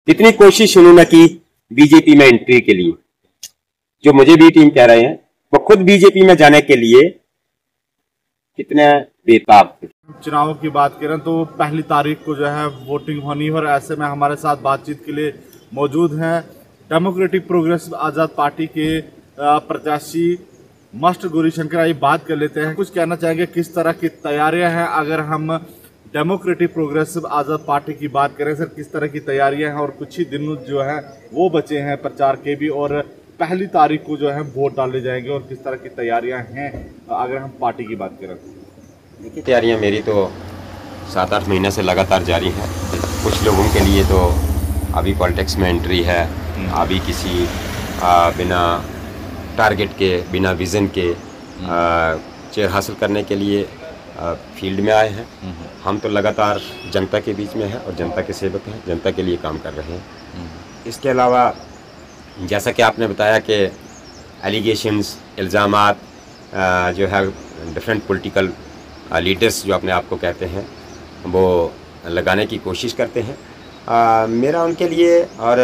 इतनी कोशिश उन्होंने की बीजेपी में एंट्री के लिए, जो मुझे बी टीम कह रहे हैं वो खुद बीजेपी में जाने के लिए कितने बेताब थे। चुनावों की बात करें तो 1 तारीख को जो है वोटिंग होनी है और ऐसे में हमारे साथ बातचीत के लिए मौजूद हैं डेमोक्रेटिक प्रोग्रेसिव आज़ाद पार्टी के प्रत्याशी मास्टर गौरीशंकर। आइए बात कर लेते हैं, कुछ कहना चाहेंगे किस तरह की तैयारियां हैं। अगर हम डेमोक्रेटिक प्रोग्रेसिव आज़ाद पार्टी की बात करें सर, किस तरह की तैयारियां हैं और कुछ ही दिन जो है वो बचे हैं प्रचार के भी, और 1 तारीख को जो है वोट डाले जाएंगे और किस तरह की तैयारियां हैं अगर हम पार्टी की बात करें? देखिए, तैयारियां मेरी तो 7-8 महीने से लगातार जारी हैं। कुछ लोगों के लिए तो अभी पॉलिटिक्स में एंट्री है, अभी किसी बिना टारगेट के, बिना विज़न के चेयर हासिल करने के लिए फील्ड में आए हैं। हम तो लगातार जनता के बीच में हैं और जनता के सेवक हैं, जनता के लिए काम कर रहे हैं। इसके अलावा जैसा कि आपने बताया कि एलिगेशंस, इल्ज़ामात जो है डिफरेंट पॉलिटिकल लीडर्स जो अपने आप को कहते हैं वो लगाने की कोशिश करते हैं। मेरा उनके लिए और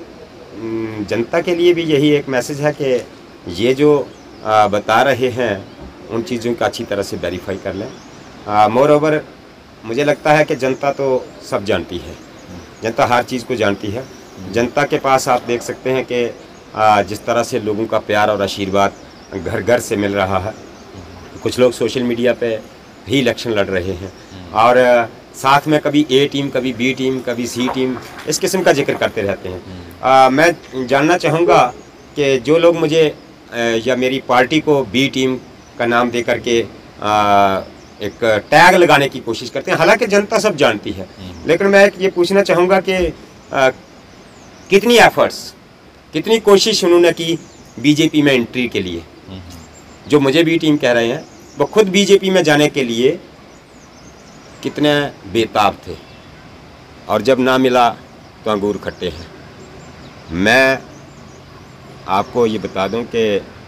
जनता के लिए भी यही एक मैसेज है कि ये जो बता रहे हैं उन चीज़ों का अच्छी तरह से वेरीफाई कर लें। मोर ओवर मुझे लगता है कि जनता तो सब जानती है, जनता हर चीज़ को जानती है। जनता के पास आप देख सकते हैं कि जिस तरह से लोगों का प्यार और आशीर्वाद घर घर से मिल रहा है। कुछ लोग सोशल मीडिया पे भी इलेक्शन लड़ रहे हैं और साथ में कभी ए टीम, कभी बी टीम, कभी सी टीम, इस किस्म का जिक्र करते रहते हैं। मैं जानना चाहूँगा कि जो लोग मुझे या मेरी पार्टी को बी टीम का नाम दे करके एक टैग लगाने की कोशिश करते हैं, हालांकि जनता सब जानती है, लेकिन मैं ये पूछना चाहूँगा कि कितनी एफर्ट्स, कितनी कोशिश उन्होंने की बीजेपी में एंट्री के लिए। जो मुझे बी टीम कह रहे हैं वो खुद बीजेपी में जाने के लिए कितने बेताब थे, और जब ना मिला तो अंगूर खट्टे हैं। मैं आपको ये बता दूं कि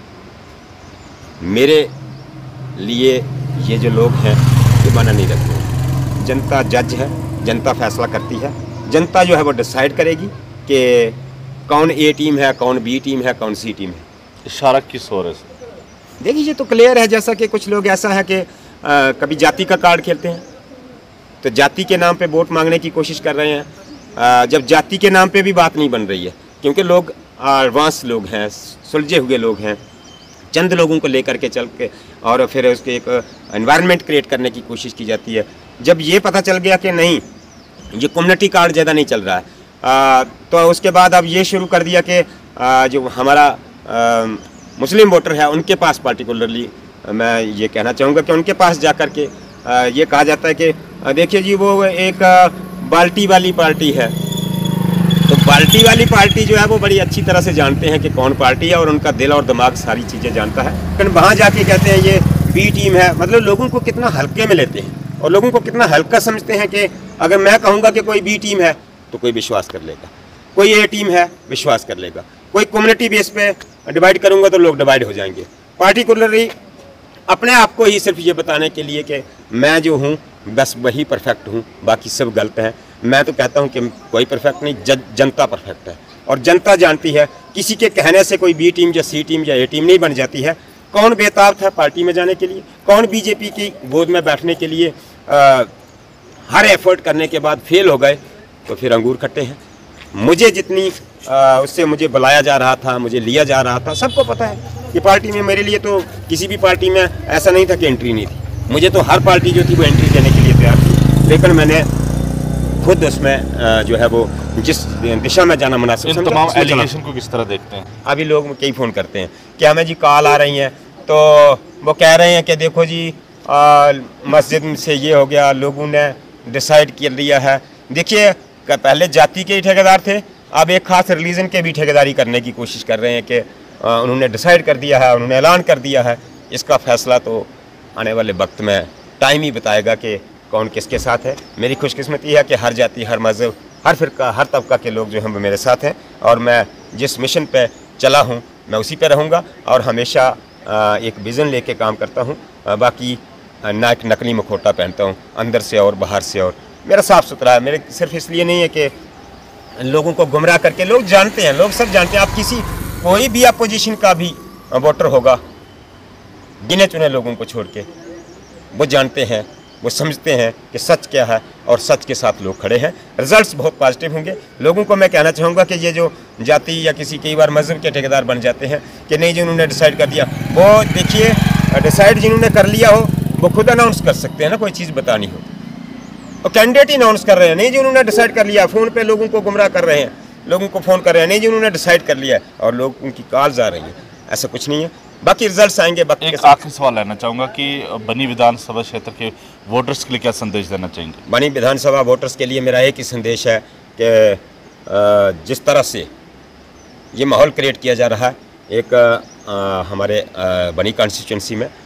मेरे लिए ये जो लोग हैं ये माना नहीं रखते। जनता जज है, जनता फैसला करती है, जनता जो है वो डिसाइड करेगी कि कौन ए टीम है, कौन बी टीम है, कौन सी टीम है। इशारा किस ओर है? देखिए, ये तो क्लियर है, जैसा कि कुछ लोग ऐसा है कि कभी जाति का कार्ड खेलते हैं, तो जाति के नाम पे वोट मांगने की कोशिश कर रहे हैं, जब जाति के नाम पे भी बात नहीं बन रही है, क्योंकि लोग एडवांस लोग हैं, सुलझे हुए लोग हैं, चंद लोगों को लेकर के चल के और फिर उसके एक एनवायरनमेंट क्रिएट करने की कोशिश की जाती है। जब ये पता चल गया कि नहीं, ये कम्युनिटी कार्ड ज़्यादा नहीं चल रहा है, तो उसके बाद अब ये शुरू कर दिया कि जो हमारा मुस्लिम वोटर है उनके पास पार्टिकुलरली मैं ये कहना चाहूँगा कि उनके पास जा कर के ये कहा जाता है कि देखिए जी वो एक बाल्टी वाली पार्टी है। तो बाल्टी वाली पार्टी जो है वो बड़ी अच्छी तरह से जानते हैं कि कौन पार्टी है और उनका दिल और दिमाग सारी चीज़ें जानता है, लेकिन वहाँ जाके कहते हैं ये बी टीम है। मतलब लोगों को कितना हल्के में लेते हैं और लोगों को कितना हल्का समझते हैं कि अगर मैं कहूँगा कि कोई बी टीम है तो कोई विश्वास कर लेगा, कोई ए टीम है विश्वास कर लेगा, कोई कम्युनिटी बेस पे डिवाइड करूँगा तो लोग डिवाइड हो जाएंगे। पार्टिकुलरली अपने आप को ही सिर्फ ये बताने के लिए कि मैं जो हूँ बस वही परफेक्ट हूँ, बाकी सब गलत हैं। मैं तो कहता हूँ कि कोई परफेक्ट नहीं, जनता परफेक्ट है और जनता जानती है। किसी के कहने से कोई बी टीम या सी टीम या ए टीम नहीं बन जाती है। कौन बेताब था पार्टी में जाने के लिए, कौन बीजेपी की गोद में बैठने के लिए हर एफर्ट करने के बाद फेल हो गए, तो फिर अंगूर खट्टे हैं। मुझे जितनी उससे मुझे बुलाया जा रहा था, मुझे लिया जा रहा था, सबको पता है कि पार्टी में मेरे लिए तो किसी भी पार्टी में ऐसा नहीं था कि एंट्री नहीं थी। मुझे तो हर पार्टी जो थी वो एंट्री देने के लिए तैयार थी, लेकिन मैंने खुद उसमें जो है वो जिस दिशा में जाना मुनासिब समझा। तमाम एलिगेशन को किस तरह देखते हैं? अभी लोग कई फ़ोन करते हैं कि हमें जी कॉल आ रही हैं, तो वो कह रहे हैं कि देखो जी मस्जिद से ये हो गया, लोगों ने डिसाइड कर लिया है। देखिए, पहले जाति के ही ठेकेदार थे, अब एक ख़ास रिलीजन के भी ठेकेदारी करने की कोशिश कर रहे हैं कि उन्होंने डिसाइड कर दिया है, उन्होंने ऐलान कर दिया है। इसका फ़ैसला तो आने वाले वक्त में टाइम ही बताएगा कि कौन किसके साथ है। मेरी खुशकिस्मती है कि हर जाति, हर मज़हब, हर फ़िरका, हर तबका के लोग जो हैं वो मेरे साथ हैं, और मैं जिस मिशन पे चला हूँ मैं उसी पे रहूँगा और हमेशा एक विज़न लेके काम करता हूँ। बाकी ना एक नकली मुखौटा पहनता हूँ, अंदर से और बाहर से, और मेरा साफ़ सुथरा है। मेरे सिर्फ इसलिए नहीं है कि लोगों को गुमराह करके, लोग जानते हैं, लोग सब जानते हैं। आप कोई भी अपोजिशन का भी वोटर होगा, गिने चुने लोगों को छोड़ के, वो जानते हैं, वो समझते हैं कि सच क्या है और सच के साथ लोग खड़े हैं। रिजल्ट्स बहुत पॉजिटिव होंगे। लोगों को मैं कहना चाहूँगा कि ये जो जाति या किसी कई बार मजहब के ठेकेदार बन जाते हैं कि नहीं जिन्होंने डिसाइड कर दिया, वो देखिए डिसाइड जिन्होंने कर लिया हो वो खुद अनाउंस कर सकते हैं ना, कोई चीज़ बतानी हो, और कैंडिडेट ही अनाउंस कर रहे हैं। नहीं जिन्होंने डिसाइड कर लिया, फ़ोन पे लोगों को गुमराह कर रहे हैं, लोगों को फ़ोन कर रहे हैं, नहीं जिन्होंने डिसाइड कर लिया और लोग उनकी कॉल्स आ रही हैं। ऐसा कुछ नहीं है, बाकी रिजल्ट्स आएंगे। बाकी एक आखिरी सवाल लेना चाहूँगा कि बनी विधानसभा क्षेत्र के वोटर्स के लिए क्या संदेश देना चाहेंगे? बनी विधानसभा वोटर्स के लिए मेरा एक ही संदेश है कि जिस तरह से ये माहौल क्रिएट किया जा रहा है एक हमारे बनी कॉन्स्टिट्यूंसी में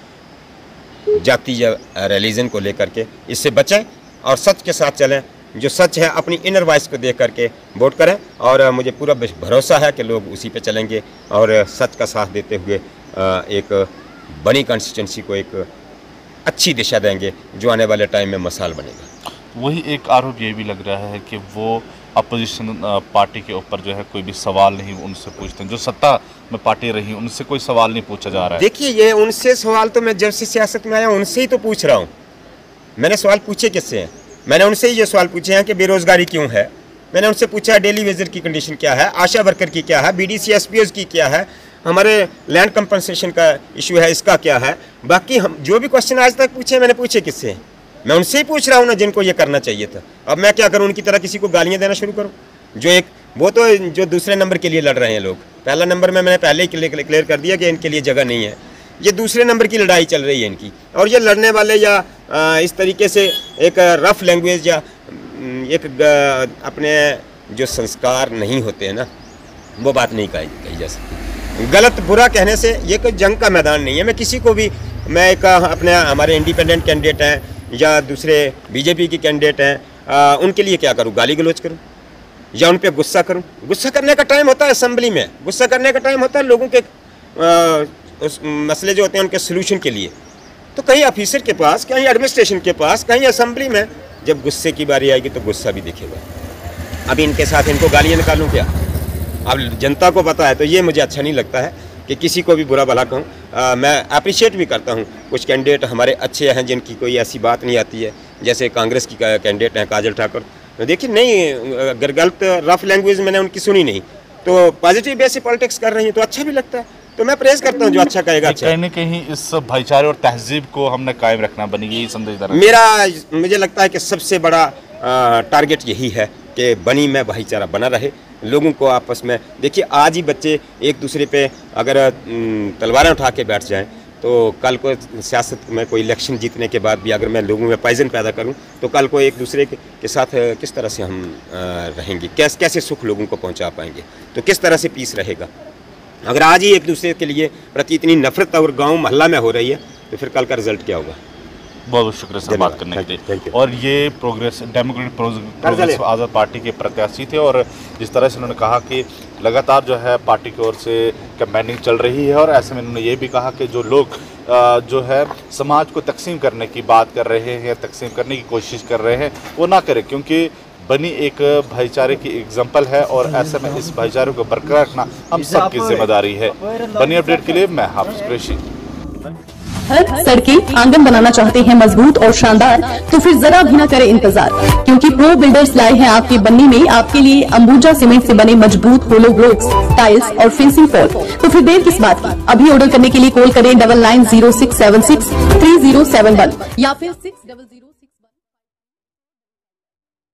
जाति या रिलीजन को लेकर के, इससे बचें और सच के साथ चलें। जो सच है अपनी इनर वॉइस को देख करके वोट करें, और मुझे पूरा भरोसा है कि लोग उसी पे चलेंगे और सच का साथ देते हुए एक बनी कॉन्स्टिट्यूंसी को एक अच्छी दिशा देंगे जो आने वाले टाइम में मिसाल बनेगा। वही एक आरोप ये भी लग रहा है कि वो अपोजिशन पार्टी के ऊपर जो है कोई भी सवाल नहीं उनसे पूछते हैं, जो सत्ता में पार्टी रही उनसे कोई सवाल नहीं पूछा जा रहा है। देखिए ये उनसे सवाल तो मैं जब से सियासत में आया उनसे ही तो पूछ रहा हूँ। मैंने सवाल पूछे किससे हैं? मैंने उनसे ही ये सवाल पूछे हैं कि बेरोज़गारी क्यों है, मैंने उनसे पूछा है डेली वेजर की कंडीशन क्या है, आशा वर्कर की क्या है, BDC SPOs की क्या है, हमारे लैंड कंपनसेशन का इशू है इसका क्या है। बाकी हम जो भी क्वेश्चन आज तक पूछे मैंने पूछे किससे? मैं उनसे ही पूछ रहा हूँ ना जिनको ये करना चाहिए था। अब मैं क्या करूँ, उनकी तरह किसी को गालियाँ देना शुरू करूँ? वो तो जो दूसरे नंबर के लिए लड़ रहे हैं लोग, पहला नंबर में मैंने पहले ही क्लियर कर दिया कि इनके लिए जगह नहीं है। ये दूसरे नंबर की लड़ाई चल रही है इनकी, और ये लड़ने वाले या इस तरीके से एक रफ लैंग्वेज या एक अपने जो संस्कार नहीं होते हैं ना, वो बात नहीं कही जा सकती। गलत बुरा कहने से ये कोई जंग का मैदान नहीं है। मैं किसी को भी, मैं एक अपने हमारे इंडिपेंडेंट कैंडिडेट हैं या दूसरे BJP की कैंडिडेट हैं, उनके लिए क्या करूँ? गाली गलौज करूँ या उन पर गुस्सा करूँ? गुस्सा करने का टाइम होता है असेंबली में, गुस्सा करने का टाइम होता है लोगों के उस मसले जो होते हैं उनके सोल्यूशन के लिए। तो कहीं ऑफिसर के पास, कहीं एडमिनिस्ट्रेशन के पास, कहीं असेंबली में जब गुस्से की बारी आएगी तो गुस्सा भी दिखेगा। अभी इनके साथ इनको गालियाँ निकालूँ क्या? अब जनता को पता है, तो ये मुझे अच्छा नहीं लगता है कि किसी को भी बुरा भला कहूँ। मैं अप्रिशिएट भी करता हूँ कुछ कैंडिडेट हमारे अच्छे हैं जिनकी कोई ऐसी बात नहीं आती है, जैसे कांग्रेस की कैंडिडेट हैं काजल ठाकुर। देखिए नहीं, अगर गलत रफ लैंग्वेज मैंने उनकी सुनी नहीं, तो पॉजिटिव बेस से पॉलिटिक्स कर रही है तो अच्छा भी लगता है। तो मैं प्रेज करता हूँ जो अच्छा करेगा। अच्छा, कहीं न कहीं इस भाईचारे और तहजीब को हमने कायम रखना बनी, यही संदेश मुझे लगता है कि सबसे बड़ा टारगेट यही है कि बनी में भाईचारा बना रहे, लोगों को आपस में। देखिए आज ही बच्चे एक दूसरे पे अगर तलवारें उठा के बैठ जाएं तो कल को सियासत में कोई इलेक्शन जीतने के बाद भी अगर मैं लोगों में पॉइजन पैदा करूं तो कल को एक दूसरे के साथ किस तरह से हम रहेंगे, कैसे सुख लोगों को पहुंचा पाएंगे, तो किस तरह से पीस रहेगा। अगर आज ही एक दूसरे के लिए प्रति इतनी नफरत और गांव मोहल्ला में हो रही है तो फिर कल का रिजल्ट क्या होगा। बहुत बहुत शुक्रिया सर बात करने के लिए। और ये डेमोक्रेटिक प्रोग्रेस आज़ाद पार्टी के प्रत्याशी थे, और जिस तरह से उन्होंने कहा कि लगातार जो है पार्टी की ओर से कैंपेनिंग चल रही है, और ऐसे में उन्होंने ये भी कहा कि जो लोग जो है समाज को तकसीम करने की बात कर रहे हैं या तकसीम करने की कोशिश कर रहे हैं वो ना करें, क्योंकि बनी एक भाईचारे की एग्जाम्पल है और ऐसे में इस भाईचारे को बरकरार रखना हम सबकी जिम्मेदारी है। बनी अपडेट के लिए मैं हाफिज कुरैशी। घर, सड़कें, आंगन बनाना चाहते हैं मजबूत और शानदार, तो फिर जरा भी ना करें इंतजार, क्योंकि प्रो बिल्डर्स लाए हैं आपके बन्नी में आपके लिए अंबुजा सीमेंट से बने मजबूत होलो ब्लॉक्स, टाइल्स और फेंसिंग फॉल। तो फिर देर किस बात की, अभी ऑर्डर करने के लिए कॉल करें 9906763071 या फिर 600